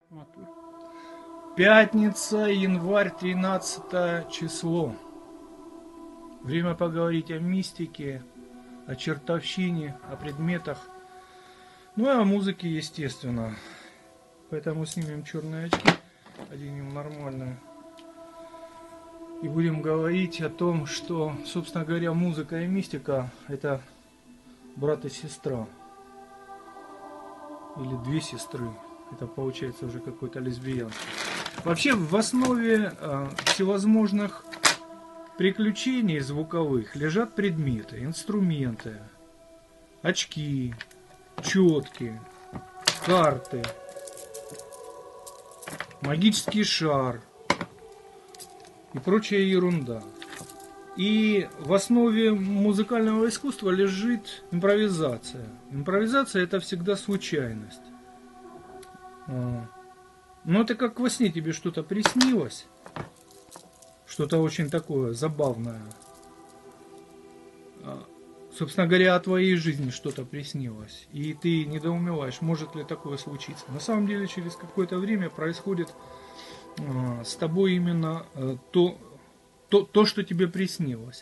Пятница, январь, 13 число. Время поговорить о мистике, о чертовщине, о предметах. Ну и о музыке, естественно. Поэтому снимем черные очки, оденем нормальные. И будем говорить о том, что, собственно говоря, музыка и мистика – это брат и сестра. Или две сестры. Это получается уже какой-то лесбиянство. Вообще в основе всевозможных приключений звуковых лежат предметы, инструменты, очки, четки, карты, магический шар и прочая ерунда. И в основе музыкального искусства лежит импровизация. Импровизация – это всегда случайность. Но это как во сне тебе что-то приснилось, что-то очень такое забавное. Собственно говоря, о твоей жизни что-то приснилось. И ты недоумеваешь, может ли такое случиться. На самом деле, через какое-то время происходит с тобой именно то, что тебе приснилось.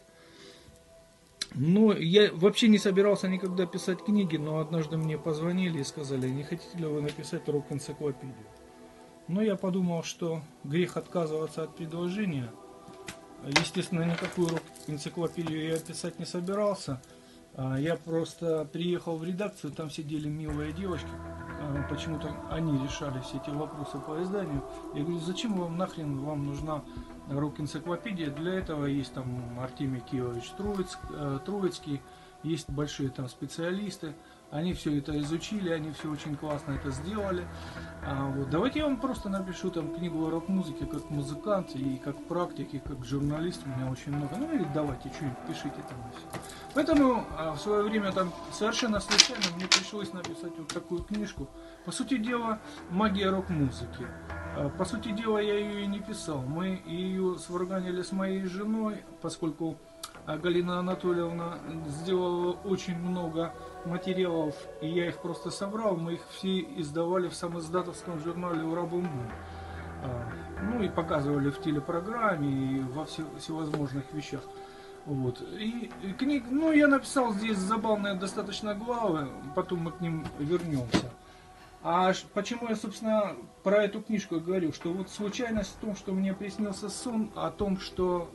Но я вообще не собирался никогда писать книги, но однажды мне позвонили и сказали, не хотите ли вы написать рок-энциклопедию. Но я подумал, что грех отказываться от предложения. Естественно, никакую рок-энциклопедию я писать не собирался. Я просто приехал в редакцию, там сидели милые девочки. Почему-то они решали все эти вопросы по изданию. Я говорю, зачем вам нахрен вам нужна рок-энциклопедия? Для этого есть там Артемий Киевович Троицкий, есть большие там специалисты. Они все это изучили, они все очень классно это сделали. Вот. Давайте я вам просто напишу там книгу о рок-музыке как музыкант и как практик, и как журналист. У меня очень много. Ну и давайте, что-нибудь пишите там. Поэтому в свое время там совершенно случайно мне пришлось написать вот такую книжку. По сути дела, магия рок-музыки. По сути дела, я ее и не писал. Мы ее сварганили с моей женой, поскольку Галина Анатольевна сделала очень много материалов, и я их просто собрал. Мы их все издавали в самоиздатовском журнале «Урабумбум». Ну и показывали в телепрограмме и во всевозможных вещах. Вот. И книг, ну я написал здесь забавные достаточно главы, потом мы к ним вернемся. А почему я, собственно, про эту книжку говорю? Что вот случайность в том, что мне приснился сон о том, что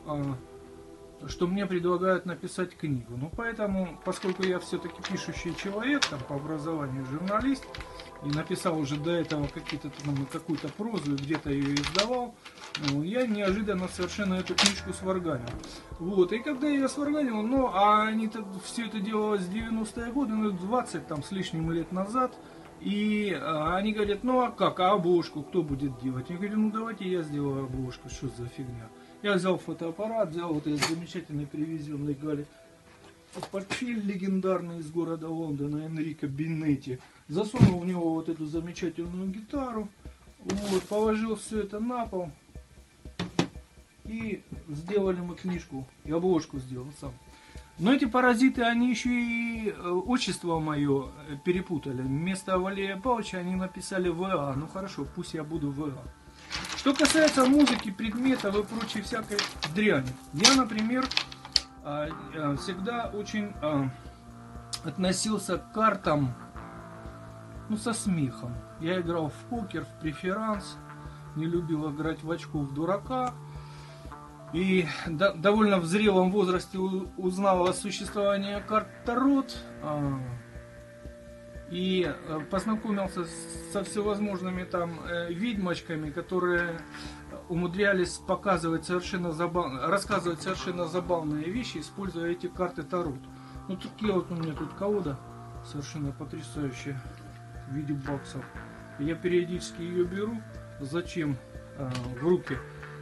мне предлагают написать книгу. Ну, поэтому, поскольку я все-таки пишущий человек, там, по образованию журналист, и написал уже до этого какую-то прозу, где-то ее издавал, я неожиданно совершенно эту книжку сварганил. Вот, и когда я ее сварганил, ну, а все это делалось в 90-е годы, ну, 20 там с лишним лет назад, и они говорят, ну, а как, а обложку кто будет делать? Я говорю, ну, давайте я сделаю обложку, что за фигня. Я взял фотоаппарат, взял вот этот замечательный привезенный Гале портфель легендарный из города Лондона Энрико Бинетти, засунул в него вот эту замечательную гитару, вот, положил все это на пол и сделали мы книжку, и обложку сделал сам. Но эти паразиты, они еще и отчество мое перепутали. Вместо Валерия Павловича они написали ВА. Ну хорошо, пусть я буду ВА. Что касается музыки, предметов и прочей всякой дряни. Я, например, всегда очень относился к картам, ну, со смехом. Я играл в покер, в преферанс, не любил играть в очко в дурака. И довольно в зрелом возрасте узнал о существовании карт Тарот. И познакомился со всевозможными там ведьмочками, которые умудрялись рассказывать совершенно забавные вещи, используя эти карты Тарот. Ну, такие вот у меня тут колода совершенно потрясающая в виде баксов. Я периодически ее беру, зачем, в руки.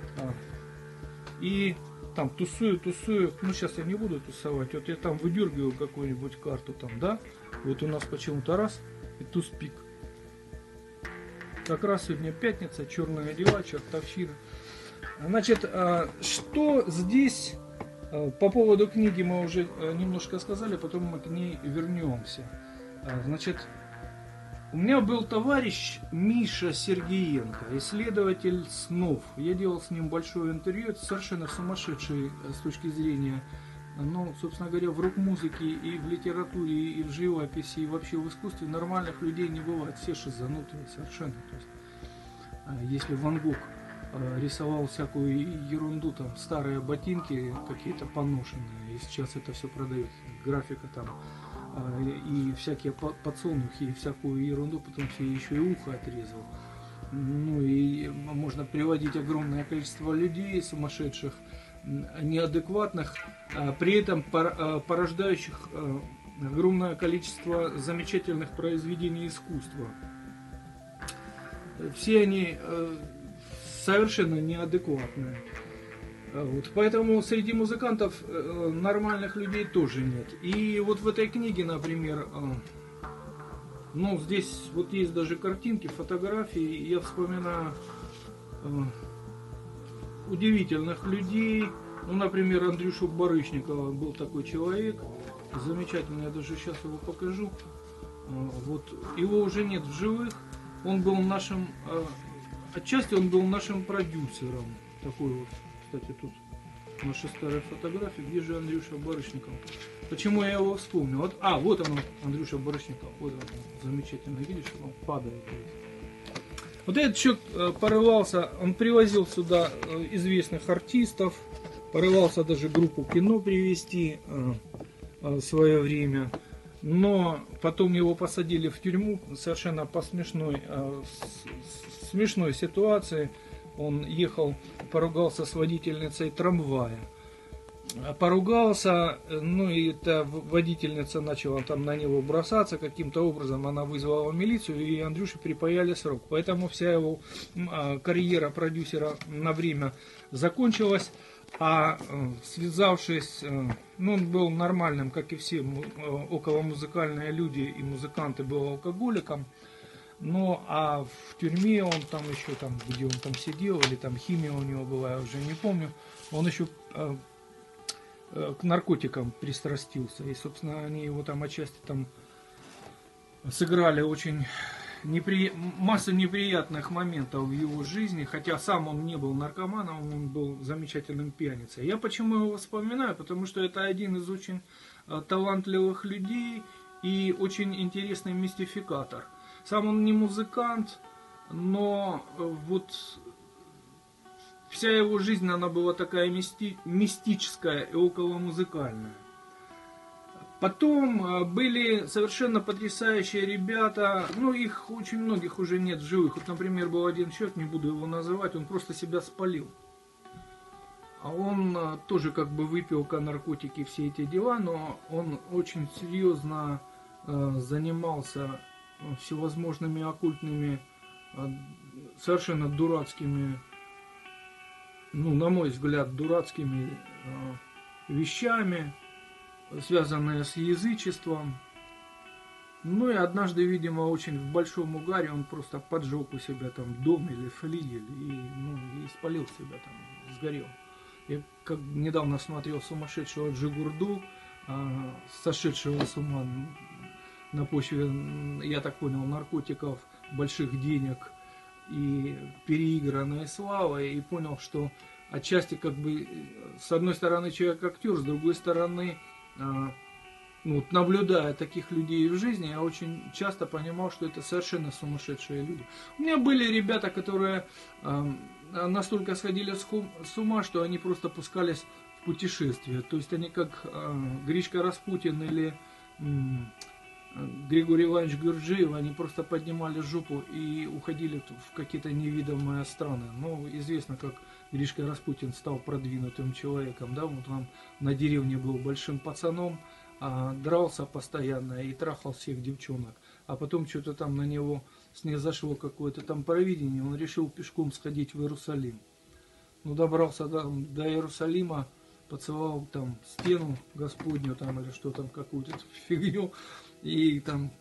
И там тусую. Ну, сейчас я не буду тусовать. Вот я там выдергиваю какую-нибудь карту там, да? Вот у нас почему-то раз и туз-пик. Как раз сегодня пятница, черные дела, чертовщина. Значит, что здесь по поводу книги мы уже немножко сказали, потом мы к ней вернемся. Значит, У меня был товарищ Миша Сергеенко, исследователь снов. Я делал с ним большое интервью. Это совершенно сумасшедший с точки зрения, ну, собственно говоря, в рок-музыке и в литературе, и в живописи, и вообще в искусстве нормальных людей не бывает. Все шизанутые совершенно. То есть, если Ван Гог рисовал всякую ерунду, там, старые ботинки какие-то поношенные, и сейчас это все продается, графика там, и всякие подсолнухи, и всякую ерунду, потом все еще и ухо отрезал. Ну и можно приводить огромное количество людей сумасшедших, неадекватных, при этом порождающих огромное количество замечательных произведений искусства. Все они совершенно неадекватные. Вот, поэтому среди музыкантов нормальных людей тоже нет. И вот в этой книге, например, ну, здесь вот есть даже картинки, фотографии. Я вспоминаю удивительных людей. Ну, например, Андрюшу Барышникова был такой человек. Замечательный, я даже сейчас его покажу. Вот, его уже нет в живых. Он был нашим, отчасти он был нашим продюсером. Такой вот. Кстати, тут наши старые фотографии. Где же Андрюша Барышников? Почему я его вспомнил? Вот, вот он, Андрюша Барышников. Вот он, замечательно. Видишь, он падает. Вот этот человек порывался, он привозил сюда известных артистов, порывался даже группу кино привезти в свое время. Но потом его посадили в тюрьму совершенно по смешной ситуации. Он ехал, поругался с водительницей трамвая. Поругался, ну и эта водительница начала там на него бросаться каким-то образом. Она вызвала милицию, и Андрюше припаяли срок. Поэтому вся его карьера продюсера на время закончилась. А связавшись, ну он был нормальным, как и все околомузыкальные люди и музыканты, был алкоголиком. Ну, а в тюрьме он там еще, там, где он там сидел, или там химия у него была, я уже не помню, он еще к наркотикам пристрастился. И, собственно, они его там отчасти там сыграли очень массу неприятных моментов в его жизни, хотя сам он не был наркоманом, он был замечательным пьяницей. Я почему его вспоминаю? Потому что это один из очень талантливых людей и очень интересный мистификатор. Сам он не музыкант, но вот вся его жизнь, она была такая мистическая и околомузыкальная. Потом были совершенно потрясающие ребята, ну их очень многих уже нет в живых. Вот, например, был один человек, не буду его называть, он просто себя спалил. А он тоже как бы выпил наркотики, все эти дела, но он очень серьезно занимался всевозможными оккультными, совершенно дурацкими, ну, на мой взгляд, дурацкими вещами, связанные с язычеством. Ну и однажды, видимо, очень в большом угаре он просто поджег у себя там дом или флигель и спалил себя там, сгорел. Я как недавно смотрел сумасшедшего Джигурду, сошедшего с ума на почве, я так понял, наркотиков, больших денег и переигранной славы, и понял, что отчасти как бы с одной стороны человек актер, с другой стороны, ну, наблюдая таких людей в жизни, я очень часто понимал, что это совершенно сумасшедшие люди. У меня были ребята, которые настолько сходили с ума, что они просто пускались в путешествие. То есть они как Гришка Распутин или Григорий Иванович Гурджиев, они просто поднимали жопу и уходили в какие-то невидимые страны. Ну, известно, как Гришка Распутин стал продвинутым человеком, да, вот он на деревне был большим пацаном, дрался постоянно и трахал всех девчонок. А потом что-то там на него снизошло какое-то там провидение, он решил пешком сходить в Иерусалим. Ну, добрался до Иерусалима, поцеловал там стену Господню там или что там, какую-то фигню. И там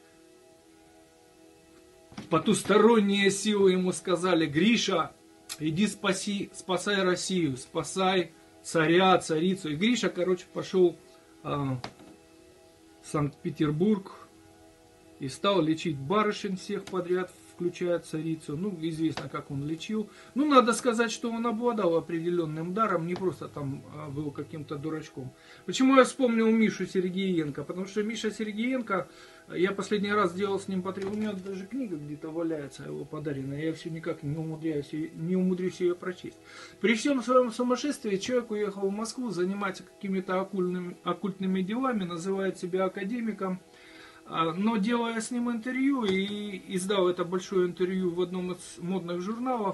потусторонние силы ему сказали: Гриша, иди спасай Россию, спасай царя, царицу. И Гриша, короче, пошел в Санкт-Петербург и стал лечить барышень всех подряд, включая царицу. Ну, известно, как он лечил. Ну, надо сказать, что он обладал определенным даром, не просто там был каким-то дурачком. Почему я вспомнил Мишу Сергеенко? Потому что Миша Сергеенко, я последний раз делал с ним у меня даже книга где-то валяется, его подаренная, я все никак не умудрюсь ее прочесть. При всем своем сумасшествии человек уехал в Москву заниматься какими-то оккультными делами, называет себя академиком. Но делая с ним интервью и издав это большое интервью в одном из модных журналов,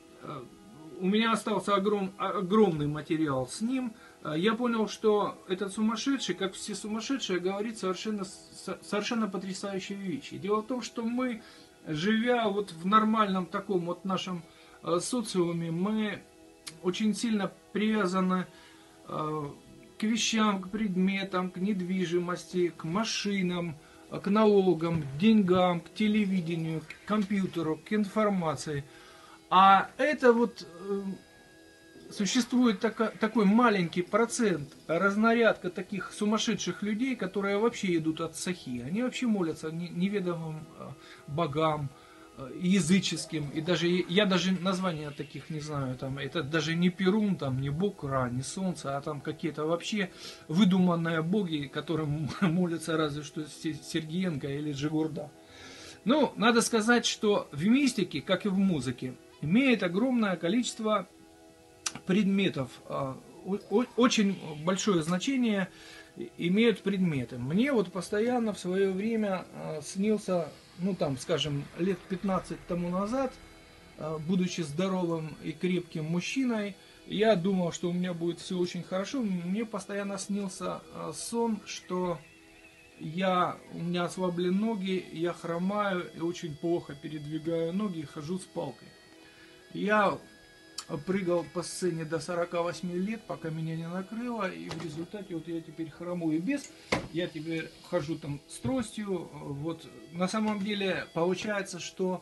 у меня остался огромный материал с ним. Я понял, что этот сумасшедший, как все сумасшедшие, говорит совершенно потрясающие вещи. Дело в том, что мы, живя вот в нормальном таком вот нашем социуме, мы очень сильно привязаны к вещам, к предметам, к недвижимости, к машинам, к налогам, к деньгам, к телевидению, к компьютеру, к информации. А это вот существует такой маленький процент, разнарядка таких сумасшедших людей, которые вообще идут от сахи. Они вообще молятся неведомым богам, языческим, и даже я даже названия таких не знаю, там это даже не Перун, там не бог Ра, не солнце, а там какие-то вообще выдуманные боги, которым молятся разве что Сергеенко или Джигурда. Ну, надо сказать, что в мистике, как и в музыке, имеет огромное количество предметов, очень большое значение имеют предметы. Мне вот постоянно в свое время снился, ну там, скажем, лет 15 тому назад, будучи здоровым и крепким мужчиной, я думал, что у меня будет все очень хорошо. Мне постоянно снился сон, что у меня ослаблены ноги, я хромаю и очень плохо передвигаю ноги и хожу с палкой. Я прыгал по сцене до 48 лет, пока меня не накрыло, и в результате вот я теперь хромую без, я теперь хожу там с тростью. Вот на самом деле получается, что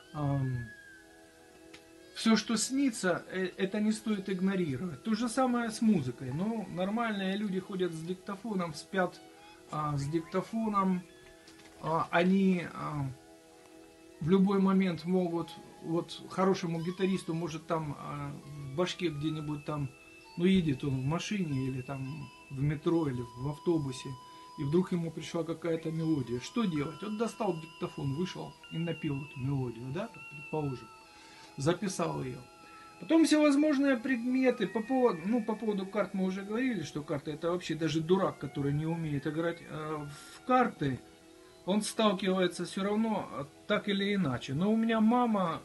все, что снится, это не стоит игнорировать. То же самое с музыкой. Ну, нормальные люди ходят с диктофоном, спят с диктофоном, они в любой момент могут, вот хорошему гитаристу может там в башке где-нибудь там, ну едет он в машине или там в метро или в автобусе, и вдруг ему пришла какая-то мелодия. Что делать? Вот достал диктофон, вышел и напел эту мелодию, да, предположим, записал ее. Потом всевозможные предметы, по поводу карт мы уже говорили, что карты это вообще даже дурак, который не умеет играть в карты, он сталкивается все равно так или иначе. Но у меня мама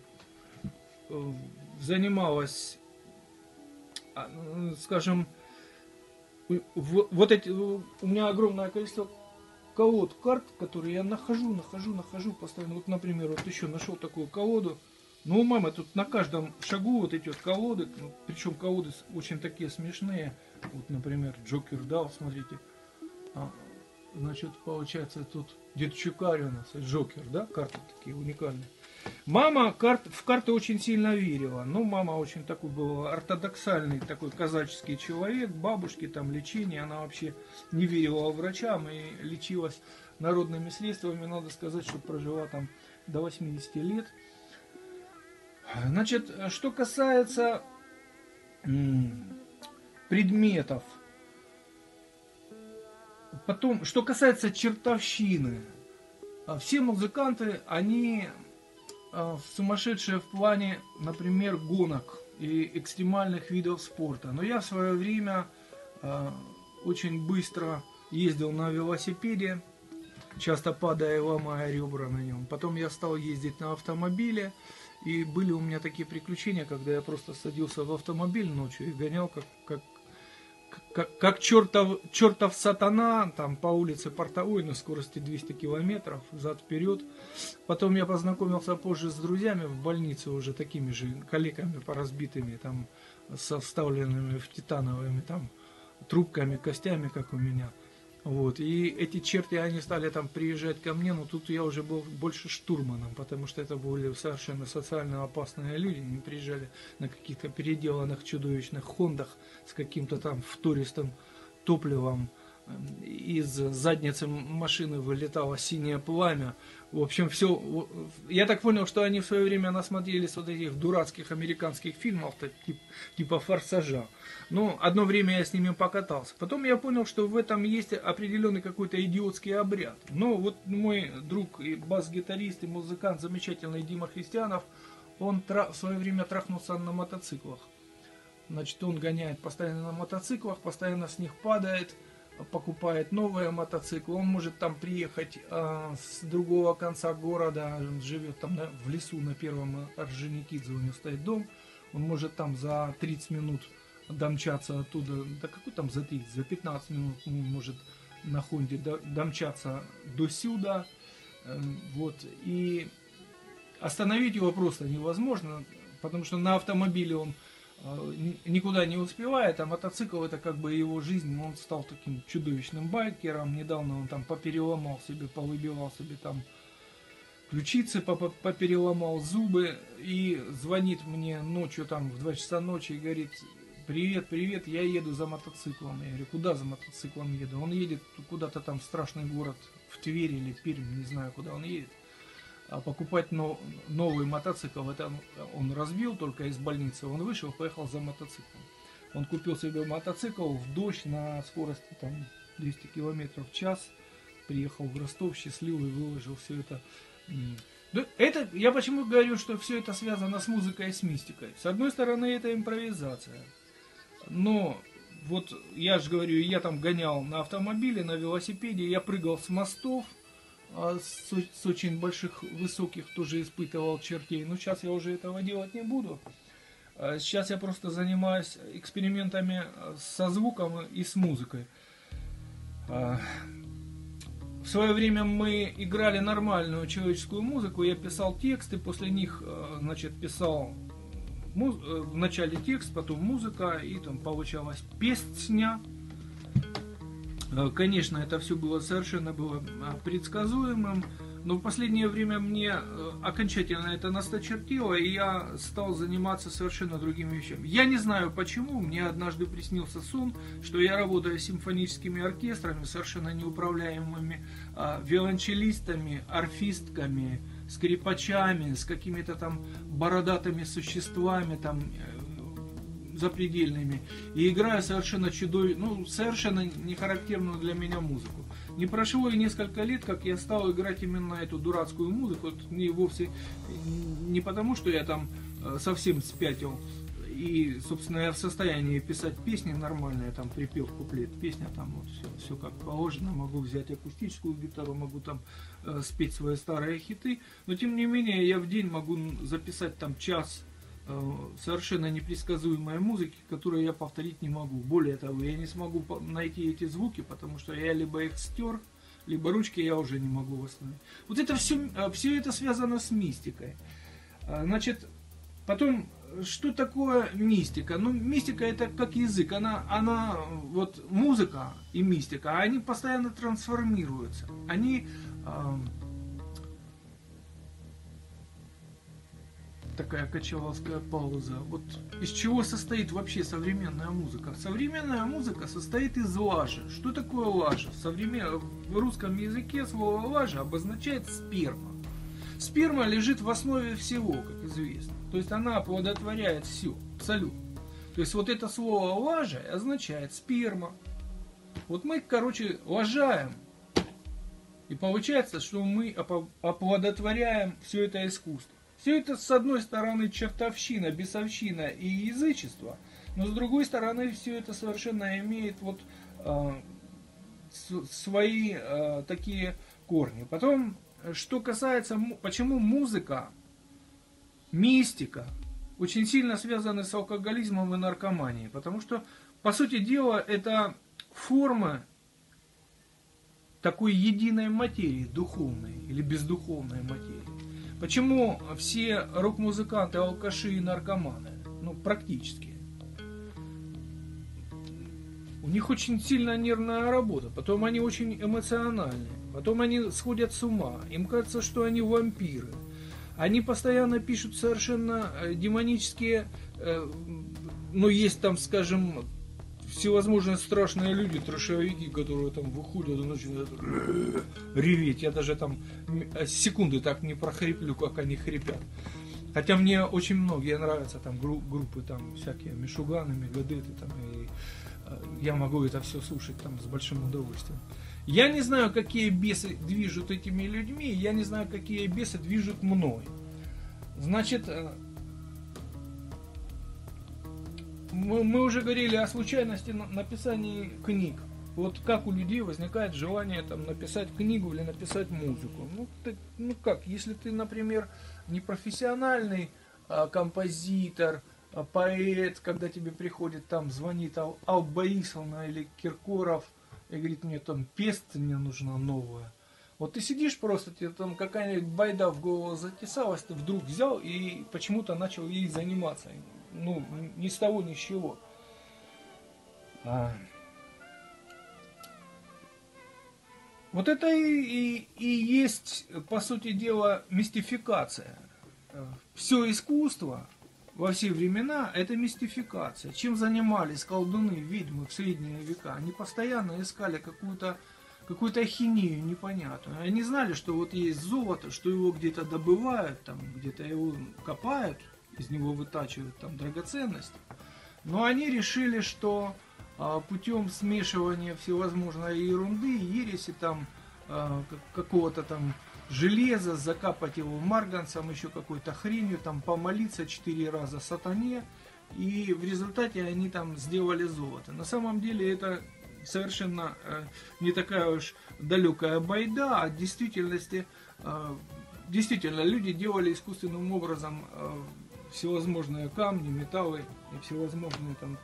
занималась, скажем, у меня огромное количество колод карт, которые я нахожу постоянно. Вот, например, вот еще нашел такую колоду. Ну, у мамы тут на каждом шагу вот эти вот колоды, причем колоды очень такие смешные. Вот, например, Джокер дал, смотрите. Значит, получается, тут где-то Чукарь у нас, Джокер, да, карты такие уникальные. Мама в карты очень сильно верила. Ну, мама очень такой был ортодоксальный, такой казаческий человек, бабушки, там, лечение, она вообще не верила врачам и лечилась народными средствами. Надо сказать, что прожила там до 80 лет. Значит, что касается предметов, потом, что касается чертовщины, все музыканты, они сумасшедшие в плане, например, гонок и экстремальных видов спорта. Но я в свое время очень быстро ездил на велосипеде, часто падая и ломая ребра на нем. Потом я стал ездить на автомобиле, и были у меня такие приключения, когда я просто садился в автомобиль ночью и гонял как чертов сатана, там по улице Портовой на скорости 200 километров, взад-вперед. Потом я познакомился позже с друзьями в больнице, уже такими же калеками поразбитыми, там, со вставленными в титановыми там трубками, костями, как у меня. Вот. И эти черти, они стали там приезжать ко мне, но тут я уже был больше штурманом, потому что это были совершенно социально опасные люди. Они приезжали на каких-то переделанных чудовищных хондах с каким-то там втористым топливом, из задницы машины вылетало синее пламя. В общем, все. Я так понял, что они в свое время насмотрелись вот этих дурацких американских фильмов, типа «Форсажа». Ну, одно время я с ними покатался. Потом я понял, что в этом есть определенный какой-то идиотский обряд. Но вот мой друг и бас-гитарист, и музыкант замечательный Дима Христианов, он в свое время трахнулся на мотоциклах. Значит, он гоняет постоянно на мотоциклах, постоянно с них падает, покупает новые мотоциклы. Он может там приехать с другого конца города, он живет там в лесу на Первом Орджоникидзе, у него стоит дом. Он может там за 30 минут домчаться оттуда, да какой там за 30, за 15 минут он может на Хонде домчаться до сюда. Вот, и остановить его просто невозможно, потому что на автомобиле он никуда не успевает, а мотоцикл это как бы его жизнь, он стал таким чудовищным байкером. Недавно он там попереломал себе, повыбивал себе там ключицы, попереломал зубы и звонит мне ночью там в 2 часа ночи и говорит: привет, привет, я еду за мотоциклом. Я говорю: куда за мотоциклом еду? Он едет куда-то там в страшный город, в Тверь или Пермь, не знаю, куда он едет. А покупать новый мотоцикл, это он разбил только из больницы, он вышел, поехал за мотоциклом. Он купил себе мотоцикл в дождь на скорости там 200 км в час, приехал в Ростов счастливый, выложил все это. Это. Я почему говорю, что все это связано с музыкой и с мистикой. С одной стороны, это импровизация. Но вот я же говорю, я там гонял на автомобиле, на велосипеде, я прыгал с мостов, с очень больших, высоких, тоже испытывал чертей. Но сейчас я уже этого делать не буду. Сейчас я просто занимаюсь экспериментами со звуком и с музыкой. В свое время мы играли нормальную человеческую музыку, я писал тексты, после них, значит, писал в начале текст, потом музыка, и там получалась песня. Конечно, это все было совершенно предсказуемым, но в последнее время мне окончательно это насточертело, и я стал заниматься совершенно другими вещами. Я не знаю почему, мне однажды приснился сон, что я работаю с симфоническими оркестрами, совершенно неуправляемыми виолончелистами, арфистками, скрипачами, с какими-то там бородатыми существами, там запредельными, и играю совершенно совершенно не характерную для меня музыку. Не прошло и несколько лет, как я стал играть именно эту дурацкую музыку. И вовсе не потому, что я там совсем спятил, и, собственно, я в состоянии писать песни нормальные, там припев, куплет, песня, там вот все как положено, могу взять акустическую гитару, могу там спеть свои старые хиты, но тем не менее я в день могу записать там час совершенно непредсказуемой музыки, которую я повторить не могу. Более того, я не смогу найти эти звуки, потому что я либо их стер, либо ручки я уже не могу восстановить. Вот это все это связано с мистикой. Значит, потом, что такое мистика? Ну, мистика это как язык, она вот музыка и мистика, они постоянно трансформируются. Они такая качаловская пауза. Вот из чего состоит вообще современная музыка? Современная музыка состоит из лажи. Что такое лажа? В русском языке слово лажа обозначает сперма. Сперма лежит в основе всего, как известно. То есть она оплодотворяет все, абсолютно. То есть вот это слово лажа означает сперма. Вот мы, короче, лажаем. И получается, что мы оплодотворяем все это искусство. Все это, с одной стороны, чертовщина, бесовщина и язычество, но с другой стороны, все это совершенно имеет вот свои такие корни. Потом, что касается, почему музыка, мистика очень сильно связаны с алкоголизмом и наркоманией, потому что, по сути дела, это форма такой единой материи, духовной или бездуховной материи. Почему все рок-музыканты, алкаши и наркоманы? Ну, практически. У них очень сильная нервная работа, потом они очень эмоциональны, потом они сходят с ума, им кажется, что они вампиры. Они постоянно пишут совершенно демонические, есть там, скажем, всевозможные страшные люди, трэшовики, которые там выходят и начинают реветь. Я даже там секунды так не прохриплю, как они хрипят. Хотя мне очень многие нравятся там группы там всякие Мишуганы, Мегадеты там, и я могу это все слушать там с большим удовольствием. Я не знаю, какие бесы движут этими людьми, я не знаю, какие бесы движут мной. Значит, мы уже говорили о случайности написания книг. Вот как у людей возникает желание там написать книгу или написать музыку. Ну как, если ты, например, не профессиональный композитор, поэт, когда тебе приходит там, звонит Алла Борисовна или Киркоров и говорит, мне там песня мне нужна новая. Вот ты сидишь просто, тебе там какая-нибудь байда в голову затесалась, ты вдруг взял и почему-то начал ей заниматься. Ну, ни с того, ни с чего. Вот это и есть, по сути дела, мистификация. Все искусство во все времена – это мистификация. Чем занимались колдуны, ведьмы в средние века? Они постоянно искали какую-то ахинею непонятную. Они знали, что вот есть золото, что его где-то добывают, там, где-то его копают, из него вытачивают там драгоценности. Но они решили, что путем смешивания всевозможной ерунды, ереси, там, какого-то там железа, закапать его марганцем, еще какой-то хренью, там, помолиться 4 раза сатане, и в результате они там сделали золото. На самом деле это совершенно не такая уж далекая байда, а в действительности действительно люди делали искусственным образом всевозможные камни, металлы и всевозможные там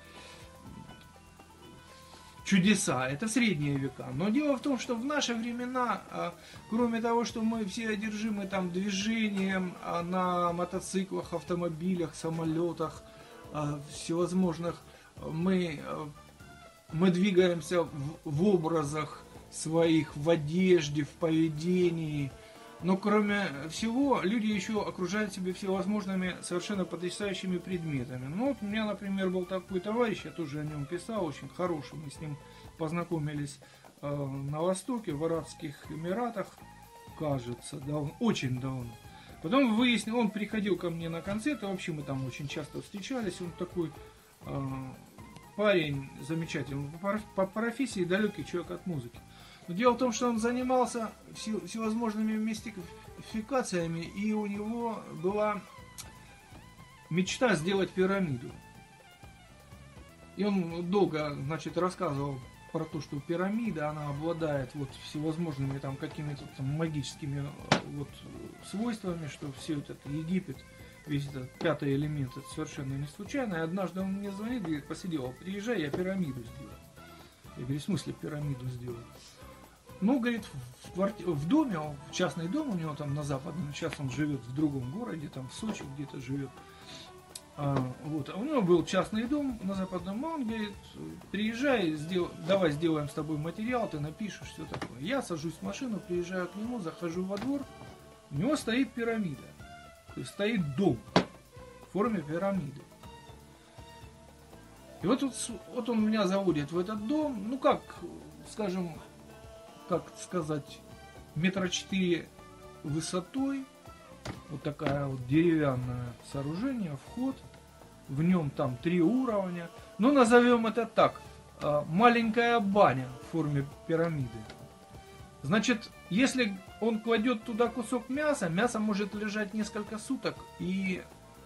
чудеса. Это средние века. Но дело в том, что в наши времена, кроме того, что мы все одержимы там движением на мотоциклах, автомобилях, самолетах, всевозможных, мы двигаемся в образах своих, в одежде, в поведении. Но кроме всего, люди еще окружают себя всевозможными совершенно потрясающими предметами. Ну вот у меня, например, был такой товарищ, я тоже о нем писал, очень хороший. Мы с ним познакомились на Востоке, в Арабских Эмиратах, кажется, очень давно. Потом выяснил, он приходил ко мне на концерты, вообще мы там очень часто встречались, он такой парень замечательный, по профессии далекий человек от музыки. Но дело в том, что он занимался всевозможными мистификациями, и у него была мечта сделать пирамиду. И он долго, значит, рассказывал про то, что пирамида, она обладает вот всевозможными там какими-то там магическими вот свойствами, что все этот Египет, весь этот пятый элемент, это совершенно не случайно. И однажды он мне звонит, говорит, посидел, приезжай, я пирамиду сделаю. Я говорю, в смысле пирамиду сделаю? Ну, говорит, в доме, в частный дом у него там на Западном, сейчас он живет в другом городе, там в Сочи где-то живет. Вот. А у него был частный дом на Западном, он говорит, приезжай, давай сделаем с тобой материал, ты напишешь, все такое. Я сажусь в машину, приезжаю к нему, захожу во двор, у него стоит пирамида, то есть стоит дом в форме пирамиды. И вот он меня заводит в этот дом, ну как, скажем, как сказать, 4 метра высотой, вот такая вот деревянное сооружение, вход, в нем там 3 уровня, ну назовем это так, маленькая баня в форме пирамиды. Значит, если он кладет туда кусок мяса, мясо может лежать несколько суток и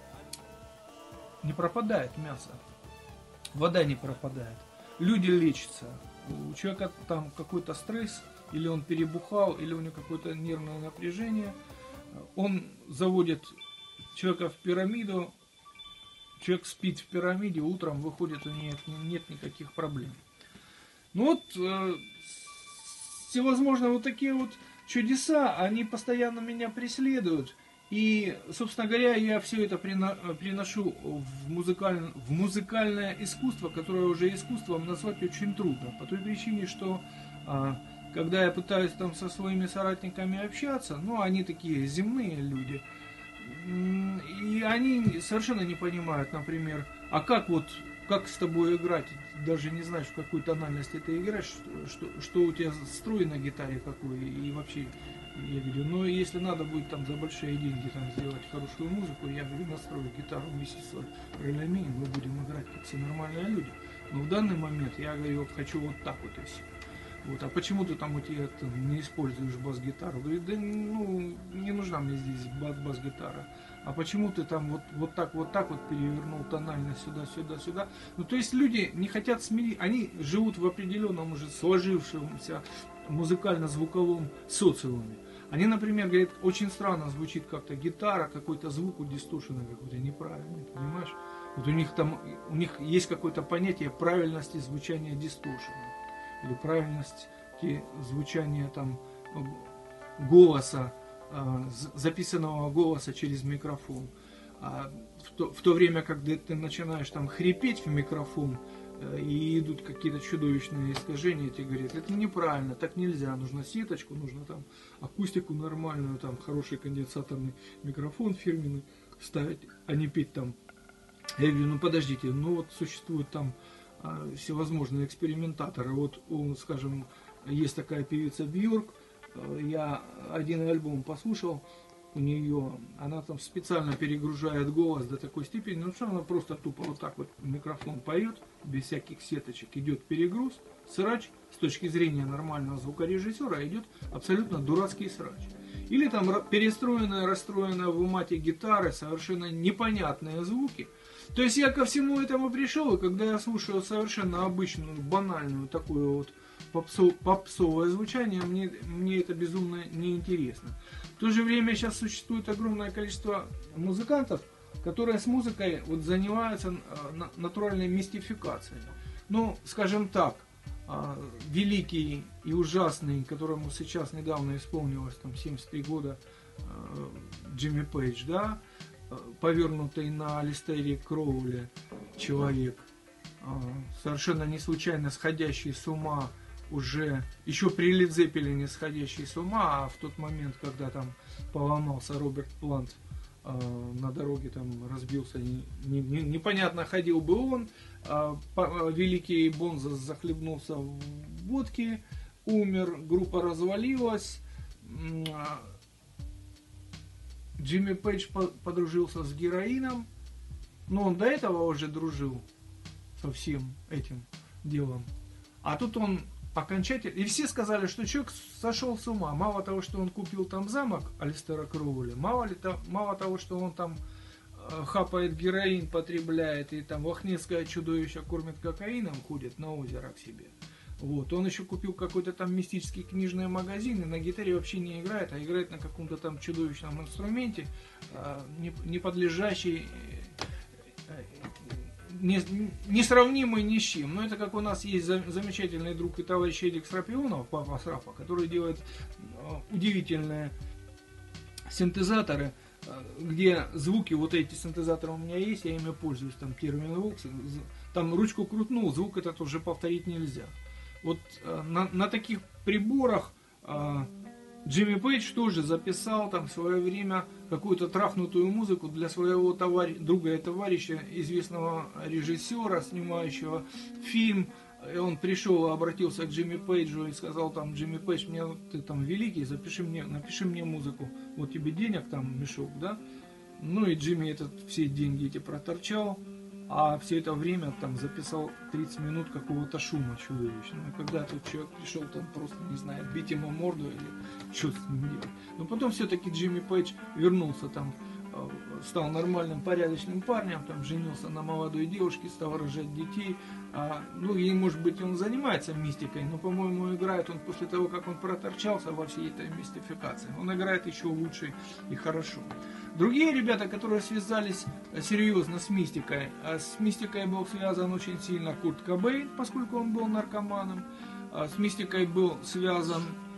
не пропадает мясо, вода не пропадает, люди лечатся, у человека там какой-то стресс, или он перебухал, или у него какое-то нервное напряжение, он заводит человека в пирамиду, человек спит в пирамиде, утром выходит, у него нет никаких проблем. Ну вот, всевозможные вот такие вот чудеса, они постоянно меня преследуют. И, собственно говоря, я все это приношу в музыкальное искусство, которое уже искусством назвать очень трудно. По той причине, что когда я пытаюсь там со своими соратниками общаться, ну, они такие земные люди, и они совершенно не понимают, например, а как вот как с тобой играть, даже не знаешь, в какой тональности ты играешь, что у тебя строй на гитаре какой, и вообще, я говорю, ну если надо будет там за большие деньги там сделать хорошую музыку, я говорю, настрою гитару вместе с ролями, и мы будем играть как все нормальные люди. Но в данный момент я говорю, хочу вот так вот и все. Вот, а почему ты там у тебя не используешь бас-гитару? Говорит, да ну, не нужна мне здесь бас-гитара. А почему ты там вот так вот перевернул тональность сюда, сюда, сюда? Ну, то есть люди не хотят смирить, они живут в определенном уже сложившемся музыкально-звуковом социуме. Они, например, говорят, очень странно звучит как-то гитара, какой-то звук у дистушена какой-то неправильный, понимаешь? Вот у них есть какое-то понятие правильности звучания дистушена. Или правильность звучания там голоса, записанного голоса через микрофон. А в то время, когда ты начинаешь там хрипеть в микрофон, и идут какие-то чудовищные искажения, тебе говорят, это неправильно, так нельзя, нужно сеточку, нужно там акустику нормальную, там хороший конденсаторный микрофон фирменный ставить, а не петь там. Я говорю, ну подождите, ну вот существует там всевозможные экспериментаторы. Вот, скажем, есть такая певица Бьорк, я один альбом послушал у нее, она там специально перегружает голос до такой степени, ну что она просто тупо вот так вот микрофон поет, без всяких сеточек, идет перегруз, срач, с точки зрения нормального звукорежиссера, идет абсолютно дурацкий срач. Или там перестроенная, расстроенная в умате гитары, совершенно непонятные звуки. То есть я ко всему этому пришел, и когда я слушаю совершенно обычную, банальную такую вот попсовое звучание, мне это безумно неинтересно. В то же время сейчас существует огромное количество музыкантов, которые с музыкой вот занимаются натуральной мистификацией. Ну, скажем так, великий и ужасный, которому сейчас недавно исполнилось там 73 года, Джимми Пейдж, да, повернутый на Алистере Кроули человек, совершенно не случайно сходящий с ума уже, еще при Лед Зеппелине сходящий с ума, а в тот момент, когда там поломался Роберт Плант на дороге, там разбился, непонятно, ходил бы он, великий Бонзо захлебнулся в водке, умер, группа развалилась, Джимми Пейдж подружился с героином, но он до этого уже дружил со всем этим делом. А тут он окончательно... И все сказали, что человек сошел с ума. Мало того, что он купил там замок Алистера Кроули, мало того, что он там хапает героин, потребляет, и там лохнесское чудовище кормит кокаином, ходит на озеро к себе. Вот. Он еще купил какой-то там мистический книжный магазин и на гитаре вообще не играет, а играет на каком-то там чудовищном инструменте, не подлежащий, несравнимый ни с чем. Но это как у нас есть замечательный друг и товарищ Эдик Срапионов, папа Срапа, который делает удивительные синтезаторы, где звуки, вот эти синтезаторы у меня есть, я ими пользуюсь, там Terminal, там ручку крутнул, звук этот уже повторить нельзя. Вот на таких приборах Джимми Пейдж тоже записал там в свое время какую-то трахнутую музыку для своего друга и товарища, известного режиссера, снимающего фильм. И он пришел и обратился к Джимми Пейджу и сказал там: Джимми Пейдж, ты там великий, напиши мне музыку. Вот тебе денег там мешок, да? Ну и Джимми все деньги эти проторчал. А все это время там записал 30 минут какого-то шума чудовищного. И когда тут человек пришел, там просто, не знаю, бить ему морду или что с ним делать. Но потом все-таки Джимми Пейдж вернулся там, стал нормальным, порядочным парнем, там женился на молодой девушке, стал рожать детей. Ну и, может быть, он занимается мистикой, но, по-моему, играет он после того, как он проторчался во всей этой мистификации. Он играет еще лучше и хорошо. Другие ребята, которые связались серьезно с мистикой был связан очень сильно Курт Кобейн, поскольку он был наркоманом. С мистикой был связан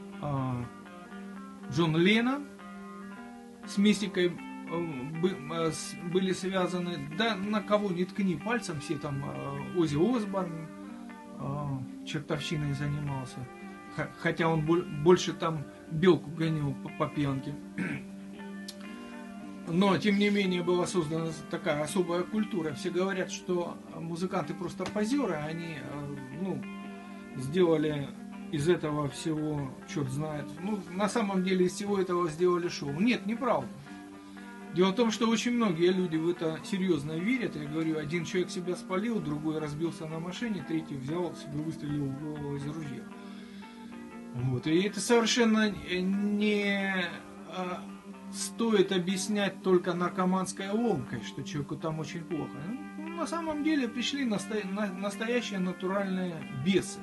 Джон Леннон. С мистикой были связаны, да на кого не ткни пальцем, все там Оззи Осборн чертовщиной занимался. Хотя он больше там белку гонил по пьянке. Но, тем не менее, была создана такая особая культура. Все говорят, что музыканты просто позеры, они, ну, сделали из этого всего, черт знает. Ну, на самом деле, из всего этого сделали шоу. Нет, неправда. Дело в том, что очень многие люди в это серьезно верят. Я говорю, один человек себя спалил, другой разбился на машине, третий взял себе, выстрелил в голову из ружья. Вот. И это совершенно не стоит объяснять только наркоманской ломкой, что человеку там очень плохо. Ну, на самом деле пришли настоящие натуральные бесы.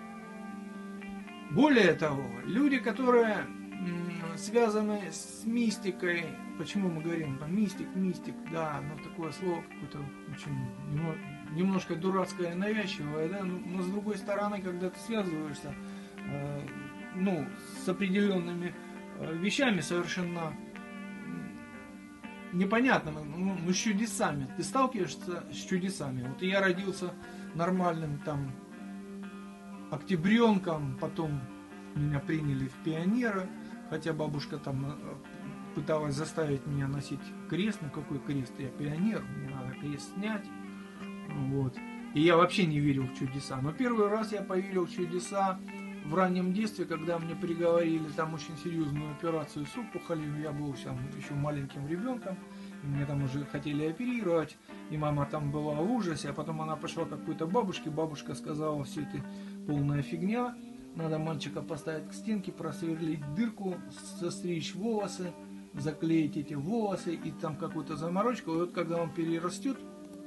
Более того, люди, которые связаны с мистикой, почему мы говорим там мистик, да, но такое слово какое-то очень немножко дурацкое и навязчивое, да, но с другой стороны, когда ты связываешься ну, с определенными вещами совершенно непонятными, ну, с чудесами. Ты сталкиваешься с чудесами. Вот я родился нормальным там октябренком, потом меня приняли в пионеры, хотя бабушка там пыталась заставить меня носить крест. Ну какой крест? Я пионер, мне надо крест снять. Вот. И я вообще не верил в чудеса. Но первый раз я поверил в чудеса в раннем детстве, когда мне приговорили там очень серьезную операцию с опухолью. Я был еще маленьким ребенком, и мне там уже хотели оперировать, и мама там была в ужасе, а потом она пошла к какой-то бабушке, бабушка сказала, все это полная фигня, надо мальчика поставить к стенке, просверлить дырку, состричь волосы, заклеить эти волосы, и там какую-то заморочку, и вот когда он перерастет,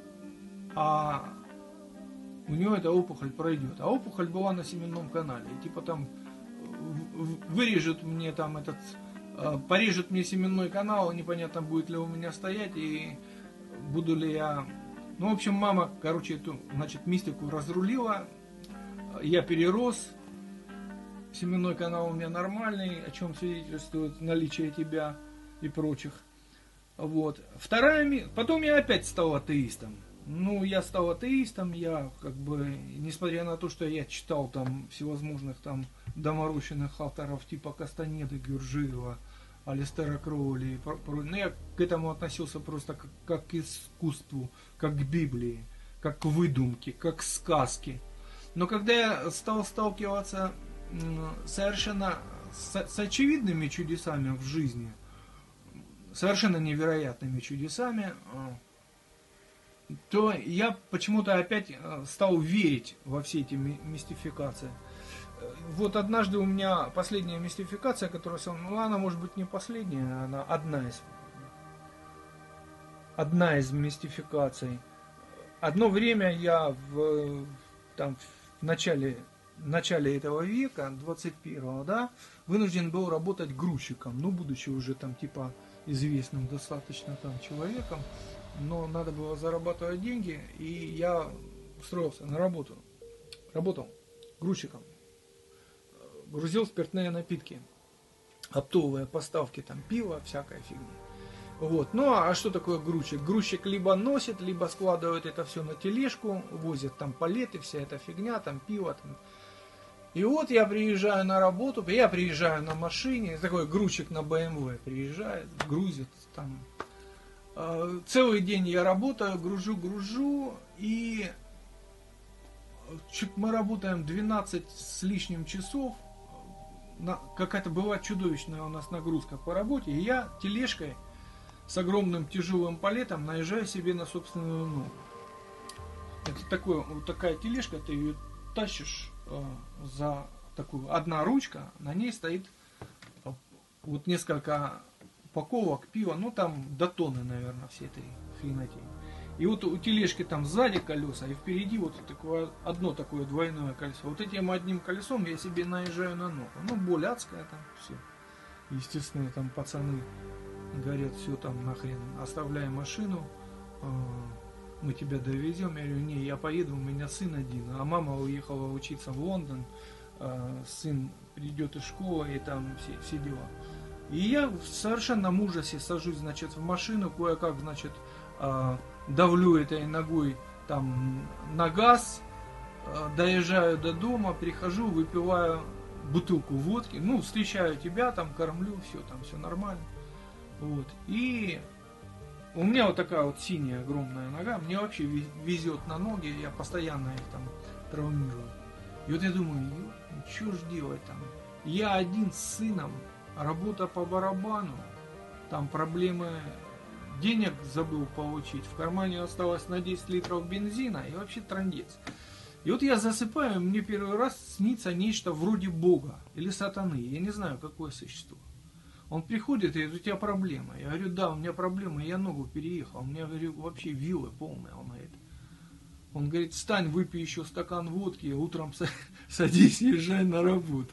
у него эта опухоль пройдет. А опухоль была на семенном канале. И типа там вырежут мне там порежут мне семенной канал, непонятно будет ли у меня стоять, и буду ли я... Ну, в общем, мама, короче, эту, значит, мистику разрулила. Я перерос. Семенной канал у меня нормальный, о чем свидетельствует наличие тебя и прочих. Вот. Потом я опять стал атеистом. Ну, я стал атеистом, я как бы, несмотря на то, что я читал там всевозможных там доморощенных авторов типа Кастанеды, Гюржиева, Алистера Кроули, но я к этому относился просто как к искусству, как к Библии, как к выдумке, как к сказке. Но когда я стал сталкиваться совершенно с очевидными чудесами в жизни, совершенно невероятными чудесами, то я почему-то опять стал верить во все эти мистификации. Вот однажды у меня последняя мистификация, которая, ну, она может быть не последняя, она одна из мистификаций. Одно время я в начале этого века, 21-го, да, вынужден был работать грузчиком, ну, будучи уже там типа известным достаточно там человеком, но надо было зарабатывать деньги, и я устроился на работу. Работал грузчиком. Грузил спиртные напитки. Оптовые поставки, там пиво, всякая фигня. Вот. Ну а что такое грузчик? Грузчик либо носит, либо складывает это все на тележку, возит там палеты, вся эта фигня, там пиво. Там. И вот я приезжаю на работу, я приезжаю на машине, такой грузчик на БМВ приезжает, грузит там. Целый день я работаю, гружу, и мы работаем 12 с лишним часов, какая-то бывает чудовищная у нас нагрузка по работе, и я тележкой с огромным тяжелым палетом наезжаю себе на собственную ногу. Это вот такая тележка, ты ее тащишь за такую, одна ручка, на ней стоит вот несколько упаковок пива, ну там до тонны, наверное, всей этой хренотени. И вот у тележки там сзади колеса, и впереди вот такое, одно такое двойное колесо. Вот этим одним колесом я себе наезжаю на ногу. Ну, боль адская там, все. Естественно, там пацаны говорят, все там нахрен, оставляй машину, мы тебя довезем. Я говорю, не, я поеду, у меня сын один, а мама уехала учиться в Лондон, сын придет из школы, и там все дела. И я в совершенном ужасе сажусь, значит, в машину, кое-как, значит, давлю этой ногой там на газ, доезжаю до дома, прихожу, выпиваю бутылку водки, ну, встречаю тебя, там, кормлю, все, там, все нормально. Вот. И у меня вот такая вот синяя огромная нога, мне вообще везет на ноги, я постоянно их там травмирую. И вот я думаю, что ж делать там? Я один с сыном, работа по барабану, там проблемы, денег забыл получить, в кармане осталось на 10 литров бензина и вообще трындец. И вот я засыпаю, мне первый раз снится нечто вроде Бога или сатаны, я не знаю, какое существо. Он приходит и говорит, у тебя проблема. Я говорю, да, у меня проблема, я ногу переехал, у меня, говорю, вообще вилы полные. Он говорит, встань, выпей еще стакан водки, утром садись, езжай на работу.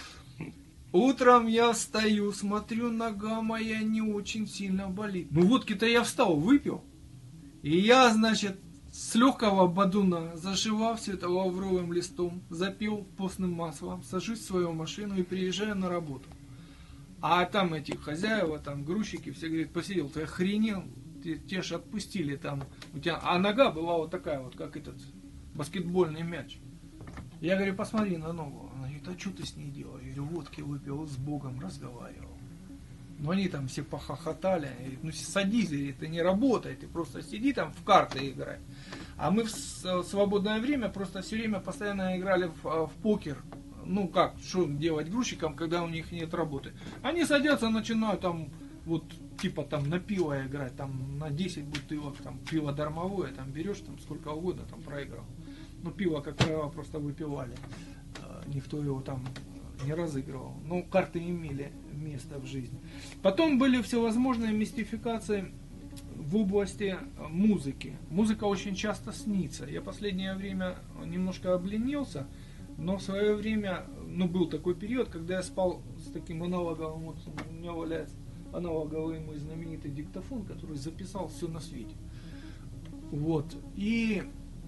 Утром я встаю, смотрю, нога моя не очень сильно болит. Ну водки-то я встал, выпил. И я, значит, с легкого бадуна, зашивав все это лавровым листом, запил постным маслом, сажусь в свою машину и приезжаю на работу. А там эти хозяева, там грузчики, все говорят, посидел, ты охренел, тебя ж отпустили там. У тебя... А нога была вот такая вот, как этот баскетбольный мяч. Я говорю, посмотри на ногу. Она говорит, а что ты с ней делал? Я говорю, водки выпил, с Богом разговаривал. Ну они там все похохотали. Говорит, ну садись, говорит, ты не работай, ты просто сиди там в карты играй. А мы в свободное время просто все время постоянно играли в покер. Ну как, что делать грузчикам, когда у них нет работы? Они садятся, начинают там, вот, типа там на пиво играть, там на 10 бутылок, там пиво дармовое, там берешь, там сколько угодно там проиграл. Ну пиво, как правило, просто выпивали. Никто его там не разыгрывал. Но карты имели место в жизни. Потом были всевозможные мистификации в области музыки. Музыка очень часто снится. Я последнее время немножко обленился, но в свое время, ну, был такой период, когда я спал с таким аналоговым, вот у меня валяется аналоговый мой знаменитый диктофон, который записал все на свете. Вот. И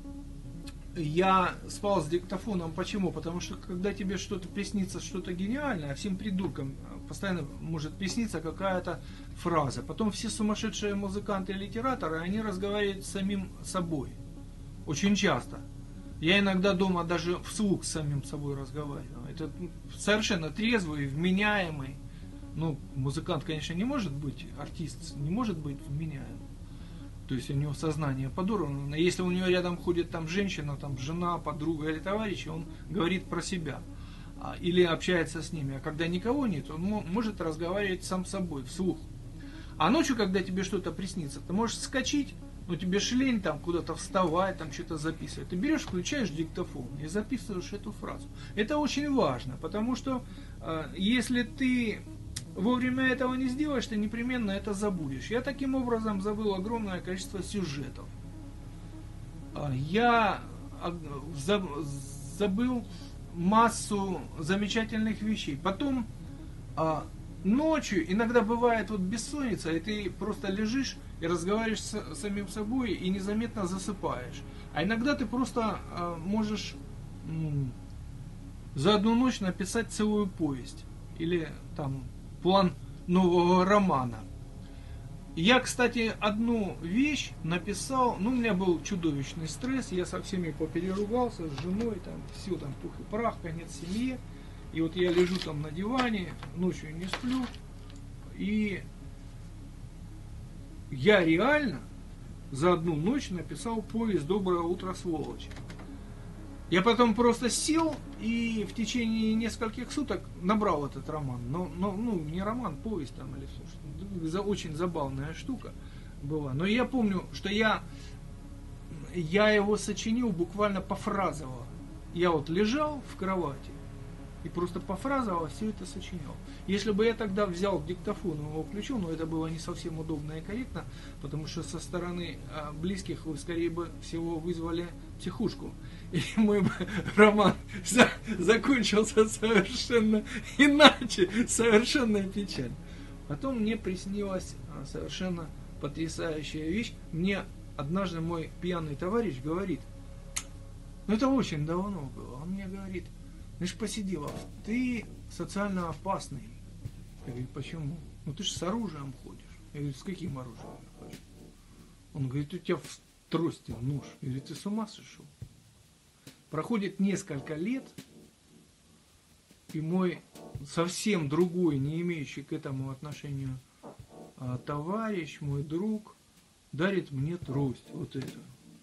я спал с диктофоном. Почему? Потому что когда тебе что-то приснится, что-то гениальное, всем придуркам постоянно может присниться какая-то фраза. Потом все сумасшедшие музыканты и литераторы, они разговаривают с самим собой. Очень часто. Я иногда дома даже вслух с самим собой разговариваю. Это совершенно трезвый, вменяемый. Ну, музыкант, конечно, не может быть, артист не может быть вменяемым. То есть у него сознание подорвано. Но если у него рядом ходит там женщина, там жена, подруга или товарищ, он говорит про себя. Или общается с ними. А когда никого нет, он может разговаривать сам с собой, вслух. А ночью, когда тебе что-то приснится, ты можешь вскочить, но тебе ж лень там куда-то вставать, там что-то записывать. Ты берешь, включаешь диктофон и записываешь эту фразу. Это очень важно, потому что если ты вовремя этого не сделаешь, ты непременно это забудешь. Я таким образом забыл огромное количество сюжетов. Я забыл массу замечательных вещей. Потом ночью иногда бывает вот бессонница, и ты просто лежишь и разговариваешь с самим собой и незаметно засыпаешь. А иногда ты просто можешь за одну ночь написать целую повесть. Или там план нового романа. Я, кстати, одну вещь написал, ну, у меня был чудовищный стресс, я со всеми попереругался, с женой, там, все, там, пух и прах, конец семье. И вот я лежу там на диване, ночью не сплю, и я реально за одну ночь написал повесть «Доброе утро, сволочь». Я потом просто сел и в течение нескольких суток набрал этот роман. Ну, не роман, повесть там или все. Очень забавная штука была. Но я помню, что я его сочинил буквально пофразово. Я вот лежал в кровати и просто пофразово все это сочинял. Если бы я тогда взял диктофон и его включил, но это было не совсем удобно и корректно, потому что со стороны близких вы скорее бы всего вызвали психушку. И мой роман закончился совершенно иначе, совершенно печально. Потом мне приснилась совершенно потрясающая вещь. Мне однажды мой пьяный товарищ говорит, ну это очень давно было, он мне говорит, знаешь, Посиделов, ты социально опасный. Я говорю, почему? Ну ты же с оружием ходишь. Я говорю, с каким оружием я хожу? Он говорит, у тебя в трости нож. Я говорю, ты с ума сошел? Проходит несколько лет, и мой совсем другой, не имеющий к этому отношению товарищ, мой друг, дарит мне трость. Вот это.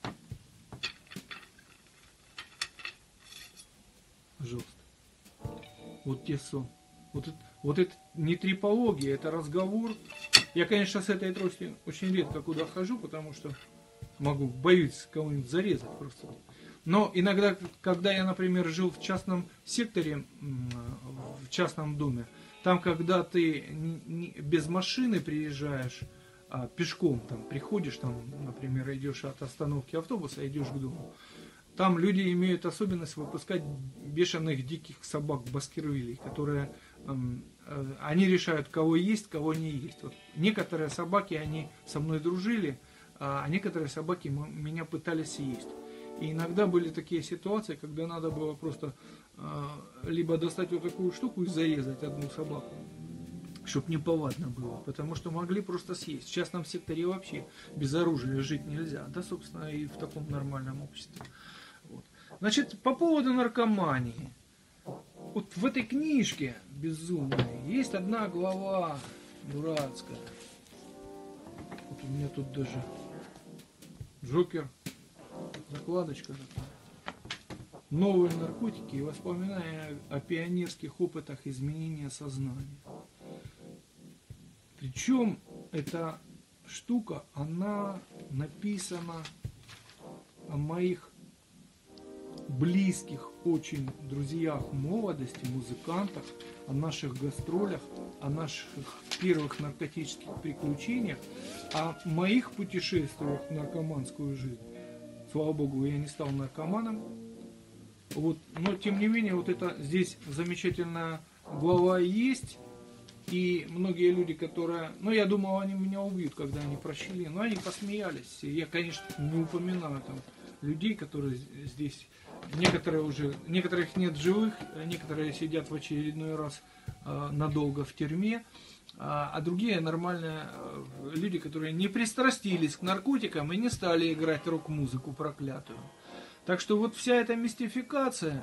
Пожалуйста. Вот те сон. Вот это не трипология, это разговор. Я, конечно, с этой тростью очень редко куда хожу, потому что боюсь кого-нибудь зарезать просто. Но иногда, когда я, например, жил в частном секторе, в частном доме, там, когда ты без машины приезжаешь, пешком там приходишь, там, например, идешь от остановки автобуса, идешь к дому, там люди имеют особенность выпускать бешеных диких собак баскервилей, которые они решают, кого есть, кого не есть. Вот некоторые собаки, они со мной дружили, а некоторые собаки меня пытались съесть. И иногда были такие ситуации, когда надо было просто либо достать вот такую штуку и зарезать одну собаку, чтобы неповадно было, потому что могли просто съесть. В частном секторе вообще без оружия жить нельзя, да, собственно, и в таком нормальном обществе. Вот. Значит, по поводу наркомании. Вот в этой книжке безумной есть одна глава дурацкая. Вот у меня тут даже Джокер, закладочка такая. Новые наркотики и воспоминания о пионерских опытах изменения сознания. Причем эта штука, она написана о моих близких очень друзьях молодости, музыкантах, о наших гастролях, о наших первых наркотических приключениях, о моих путешествиях в наркоманскую жизнь. Слава богу, я не стал наркоманом. Вот. Но, тем не менее, вот это здесь замечательная глава есть. И многие люди, которые... Ну, я думал, они меня убьют, когда они прочли. Но они посмеялись. Я, конечно, не упоминаю там людей, которые здесь... Некоторых нет живых, некоторые сидят в очередной раз надолго в тюрьме, а другие нормальные люди, которые не пристрастились к наркотикам и не стали играть рок-музыку проклятую. Так что вот вся эта мистификация,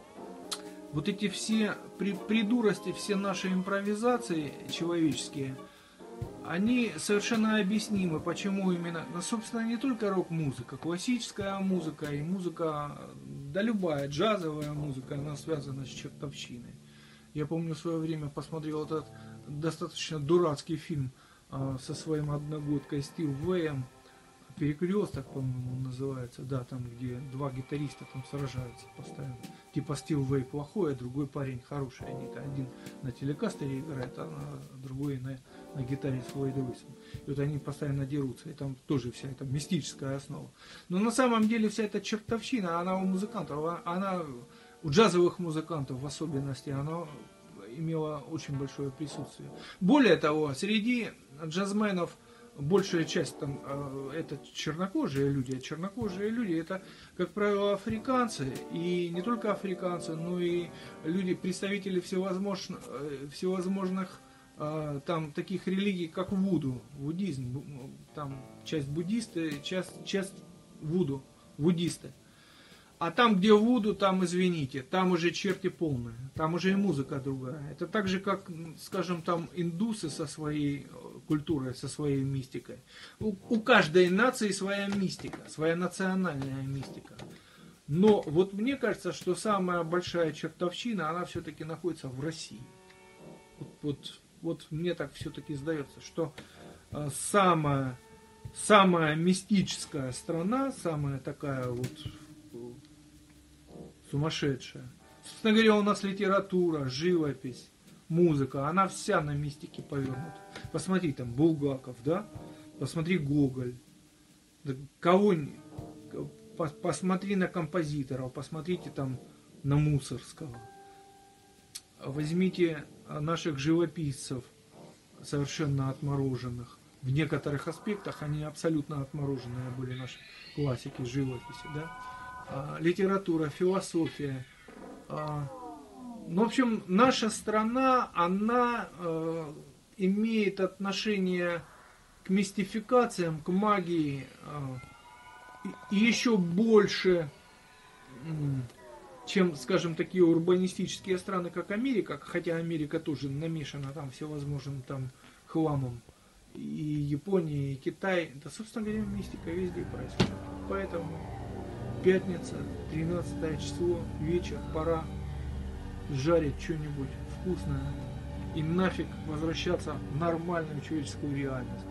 вот эти все придурости, все наши импровизации человеческие, они совершенно объяснимы, почему именно, ну, собственно, не только рок-музыка, классическая музыка и музыка, да любая, джазовая музыка, она связана с чертовщиной. Я помню, в свое время посмотрел этот достаточно дурацкий фильм со своим одногодкой Стив Вэем, «Перекресток», по-моему, называется, да, там, где два гитариста там сражаются постоянно. Типа Стив Вэй плохой, а другой парень хороший. Они один на телекастере играет, а другой на гитаре с Флойд Льюисом. И вот они постоянно дерутся, и там тоже вся эта мистическая основа. Но на самом деле вся эта чертовщина, она у музыкантов, она у джазовых музыкантов в особенности, она имела очень большое присутствие. Более того, среди джазменов большая часть там это чернокожие люди, а чернокожие люди это, как правило, африканцы, и не только африканцы, но и люди, представители всевозможных там таких религий, как вуду, вудизм, там часть буддисты, часть вуду, вудисты. А там, где вуду, там, извините, там уже черти полные, там уже и музыка другая. Это так же, как, скажем, там индусы со своей культурой, со своей мистикой. У каждой нации своя мистика, своя национальная мистика. Но вот мне кажется, что самая большая чертовщина, она все-таки находится в России. Вот мне так все-таки сдается, что самая мистическая страна, самая такая вот сумасшедшая. Собственно говоря, у нас литература, живопись, музыка, она вся на мистике повернута. Посмотри, там Булгаков, да? Посмотри Гоголь. Да посмотри на композиторов, посмотрите там на Мусорского. Возьмите наших живописцев, совершенно отмороженных. В некоторых аспектах они абсолютно отмороженные были, наши классики живописи, да? Литература, философия. Ну, в общем, наша страна, она имеет отношение к мистификациям, к магии и еще больше, чем, скажем, такие урбанистические страны, как Америка, хотя Америка тоже намешана там всевозможным там хламом и Япония, и Китай. Да, собственно говоря, мистика везде происходит. Поэтому пятница, 13 число, вечер, пора жарить что-нибудь вкусное и нафиг возвращаться в нормальную человеческую реальность.